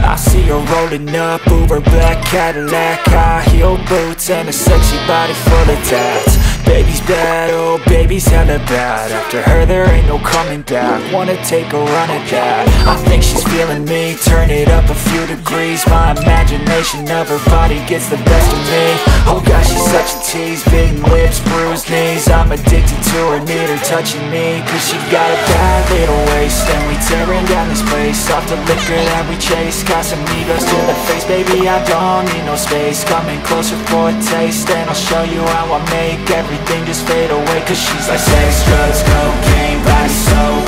I see her rolling up, Uber black Cadillac, high heel boots and a sexy body full of tats. Baby's bad, oh baby's hella bad. After her there ain't no coming back. Wanna take a run at that. I think she's feeling me, turn it up a few degrees. My imagination of her body gets the best of me. Oh gosh, she's such a tease, bitten lips, bruised knees. I'm addicted to her, need her touching me, cause she got a bad little waist. And we tearing down this place, off the liquor that we chase. Casamigos to the face, baby I don't need no space. Coming closer for a taste, and I'll show you how I make everything just fade away. Cause she's like sex, drugs, cocaine, body so